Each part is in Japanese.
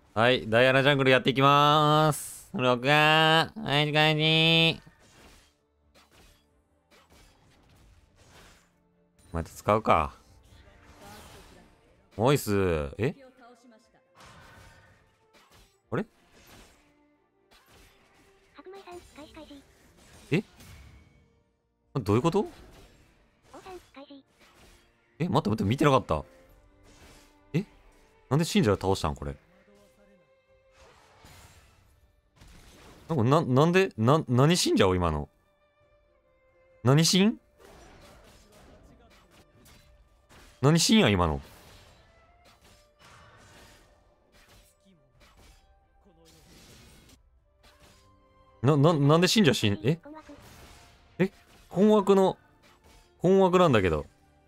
はい、ダイアナジャングルやっていきまーす。録画はい、感じ。また使うか。モイス。あれ白米さん、開始開始。 えどういうこと？ 王さん、開始。 待って待って、見てなかった。えなんで信者を倒したんこれ。何信者を今の。何信何信や今の。なんで信者信、 困惑。 え困惑の、困惑なんだけど。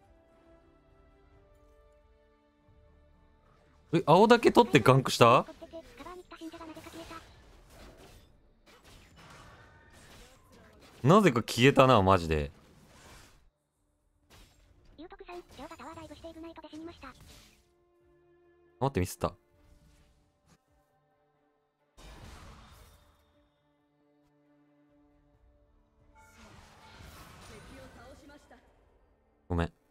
青だけ取ってガンクした？ カバーに来た信者がなぜか消えた。 なぜか消えたな、マジで。 ゆうとくさん、ジョーがタワーダイブしてイグナイトで死にました。 待って、ミスった。ごめん。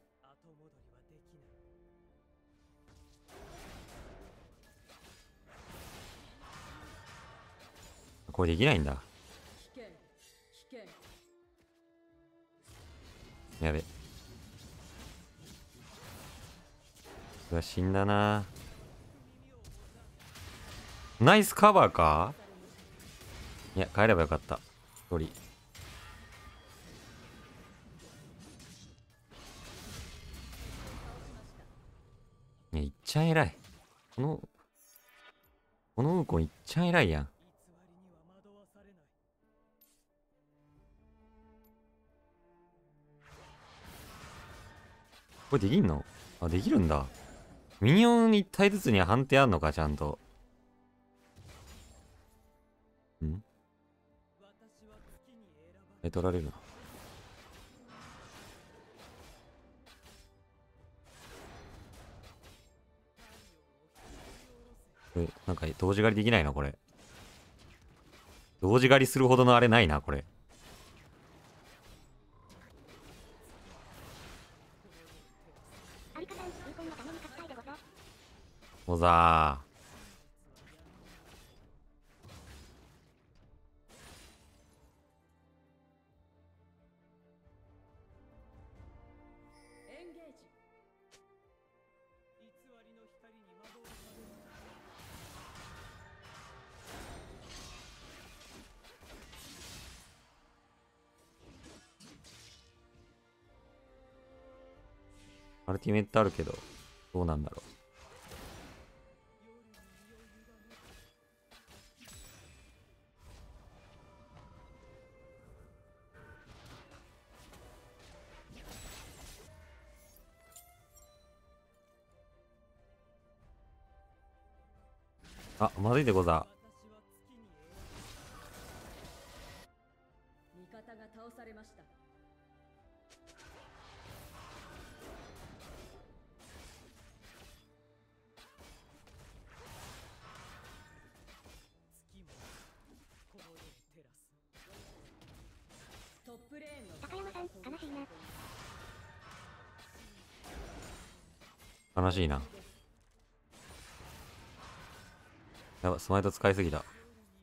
これできないんだ。やべ。うわ、死んだな。ナイスカバーか？いや、帰ればよかった。一人。いや、いっちゃん偉い。この、このウーコンいっちゃん偉いやん。これできんの？あ、できるんだ。ミニオン1体ずつには判定あんのか、ちゃんと。ん取られるな。これ、なんか、同時狩りできないな、これ。同時狩りするほどのあれないな、これ。 アリカさん、ウーコンのために勝ちたいでござ。 おざー。アルティメットあるけど、どうなんだろう。あ、まずいでござ。 味方が倒されました。トップレーンの高山さん、悲しいな。 悲しいな。やば、スマイト使いすぎた。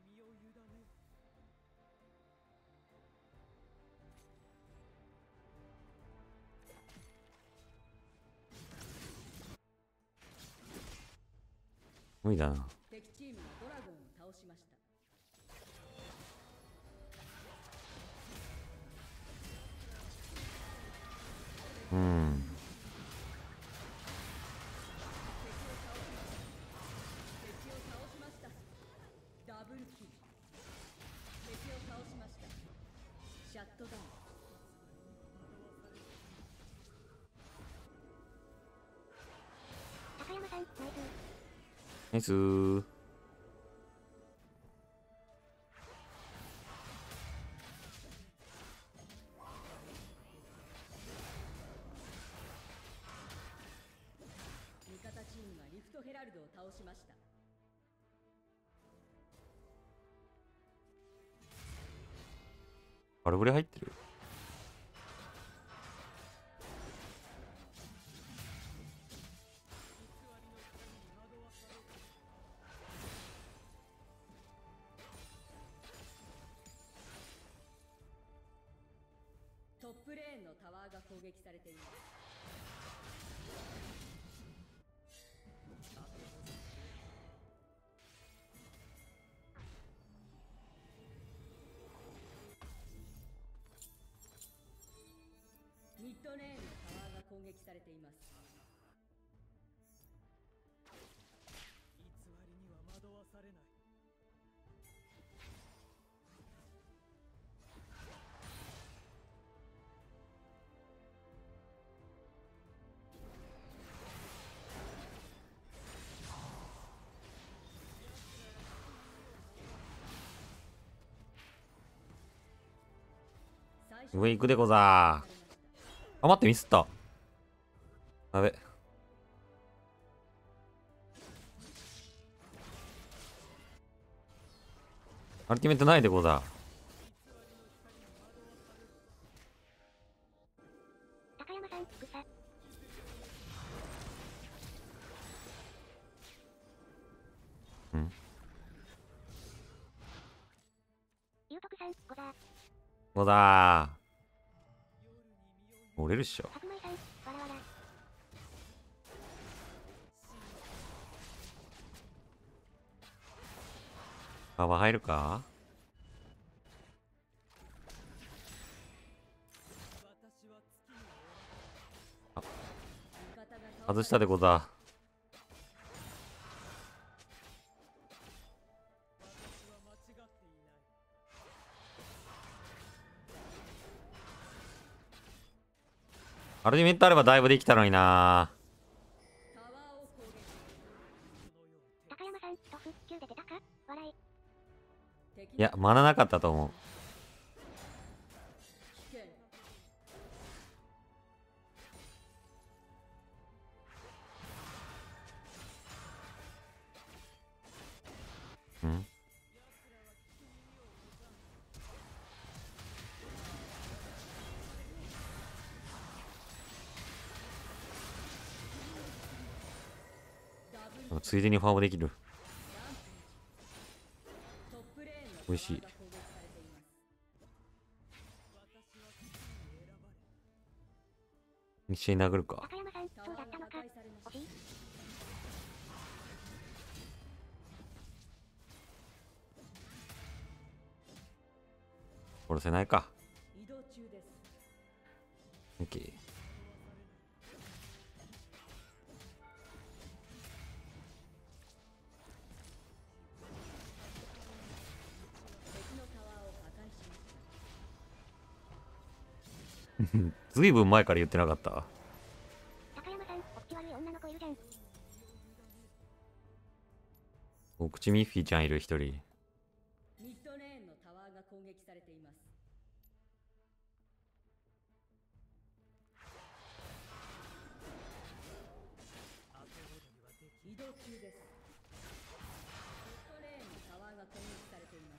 無理だな。 敵チームのドラゴンを倒しました。 うん。 敵を倒しました。ダブルキル。敵を倒しました。シャットダウン。 高山さん、ナイス。 ナイスー。 味方チームがリフトヘラルドを倒しました。 バルブレ入ってる。 トップレーンのタワーが攻撃されています。ミッドレーンのタワーが攻撃されています。 偽りには惑わされない。 上行くでござー。あ、待って、ミスった。やべ。アルティメットないでござ高山さん、草。 ー。んゆうとくさん、ござー。 ござー。折れるっしょ。 白米さん、わらわら。 カバー入るか。外したでござー。アルティメットあればだいぶできたのにな。 タワーを攻撃。 高山さん、トフ、9で出たか笑い。 敵いや、マナなかったと思う。 危険。 うんついでにファームできる。 トップレーンの美味しい。 タワーが攻撃されています。 一緒に殴るか。 高山さん、そうだったのか。 タワーが破壊されました惜しい。 殺せないか。 移動中です。 オッケー。 敵のタワーを破壊しました。 ずいぶん前から言ってなかった。 高山さん、お口悪い女の子いるじゃん。 お口ミッフィーちゃんいる一人。 ミッドレーンのタワーが攻撃されています。移動中です。ミッドレーンのタワーが攻撃されています。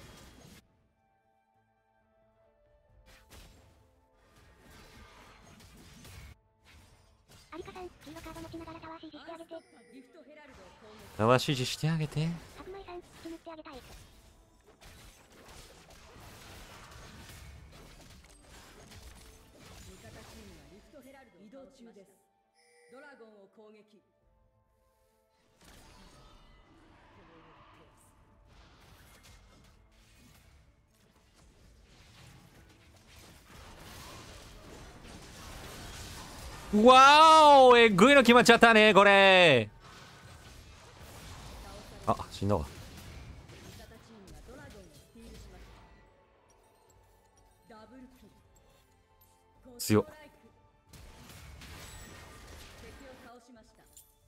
アリカさん、黄色カード持ちながらタワー指示してあげて。 ギフトヘラルドを攻撃。 タワー指示してあげて。 白米さん、口塗ってあげたい。 味方チームがリフトヘラルドを移動中です。ドラゴンを攻撃。 わーお、えぐいの決まっちゃったね、これ。あ、死んだわ。 味方チームがドラゴンをスティールしました。ダブルキル。 強っ。 ゴストライク。敵を倒しました。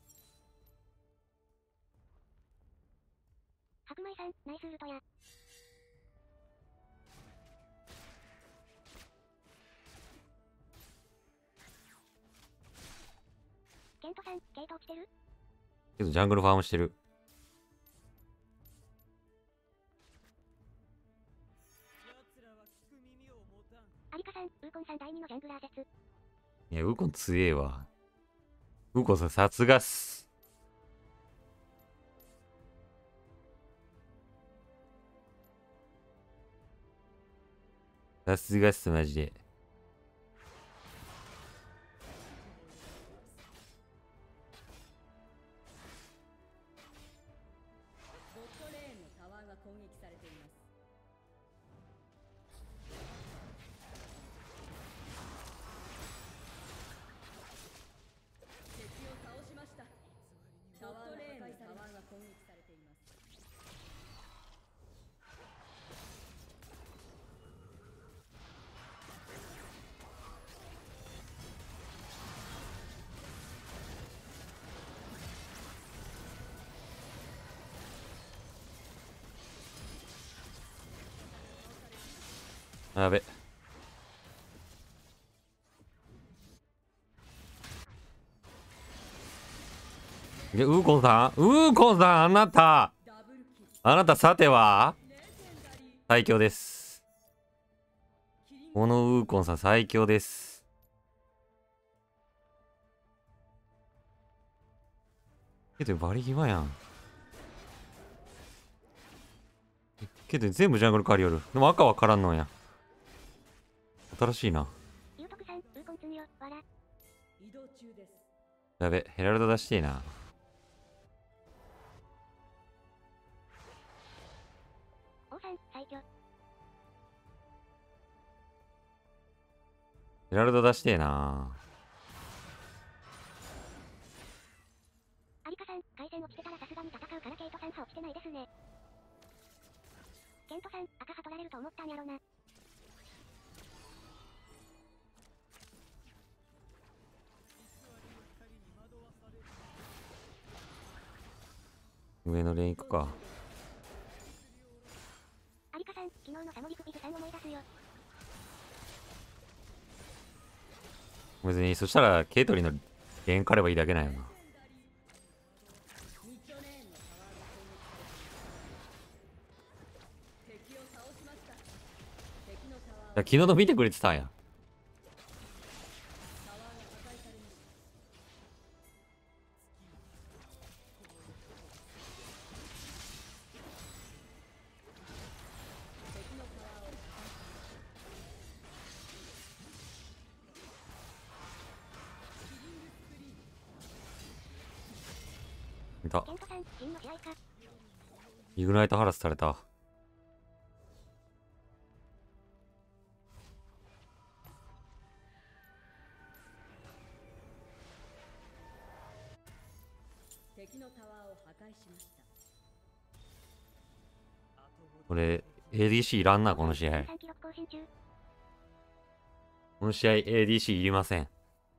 白米さん、ナイスウルトや。ケントさん、系統来てる？ けどジャングルファームしてる。 奴らは聞く耳有香さん、ウーコンさん第2のジャングラー説。 いや、ウコン強えわ。ウコンさん、さすがっす。さすがっす、マジで。 ボットレーンのタワーが攻撃されています。敵を倒しました。タワーレーンのタワーが攻撃されています。 やべ。いや、ウーコンさんあなたダブルキル。 さてはレジェンダリー。 最強です。 キリンこのウーコンさん最強です。けどバリギバやん。けど全部ジャングル借りよる。でも赤はからんのんや。新しいな。 ゆうとくさん、ウーコン積むよ、わら。 移動中です。 やべ、ヘラルド出してえな。 王さん、最強。 ヘラルド出してえな。 有香さん、回線落ちてたらさすがに戦うからケイトさんは落ちてないですね。ケントさん、赤は取られると思ったんやろな。 上のレーン行くか。 有香さん、昨日のサモリクビズさん思い出すよ。 別に、そしたら、ケイトリンのレーン狩ればいいだけなんよな。いミッドレーンのタワーが攻撃されています。敵を倒しました。敵のタワーや、昨日の見てくれてたんや。 タワーが破壊されました。敵のタワーを破壊しました。キリングスプリー。 いた。 ケントさん、真の試合か。 イグナイトハラスされた。 敵のタワーを破壊しました。 これ、ADC いらんな、この試合。 3記録更新中。 この試合 ADC いりません。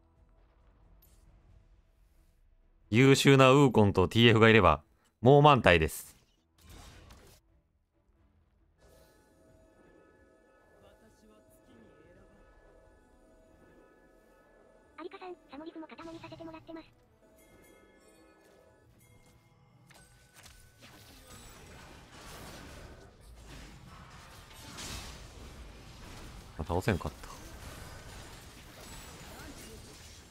優秀なウーコンと TF がいれば、もう満体です。 有香さん、サモリズも塊にさせてもらってます。 あ、倒せんかった。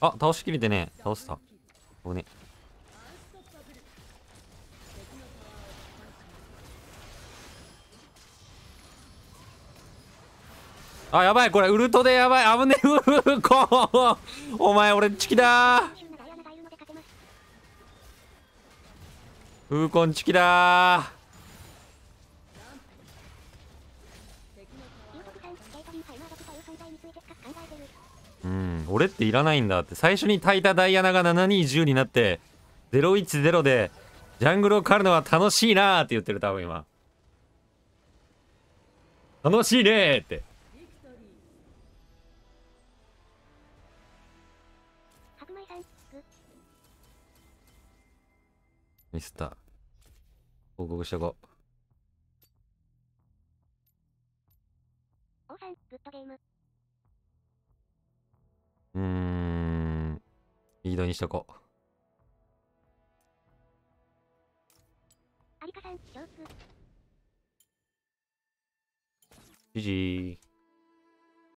あ、倒しきれてね。倒した。ごめんね。 アンストッパブル。敵のタワーを破壊しました。 あ、やばい、これ、ウルトでやばい。危ねえ、ウーコンお前、俺、チキだ優秀なダイアナがいるので勝てます。 ー。ウーコンチキだ敵のタワーゆうとくさん、ケイトリンファイマー族という存在について深く考えてる。 ー。うん、俺っていらないんだって。最初に炊いたダイアナが720になって、010で、ジャングルを狩るのは楽しいなーって言ってる、多分今。楽しいねーって。 ビクトリー。 白米さん、グ。 ミスった。報告しとこ王さん、グッドゲーム。 う。リードにしとこ有香さん、ジョーク。 う。GG。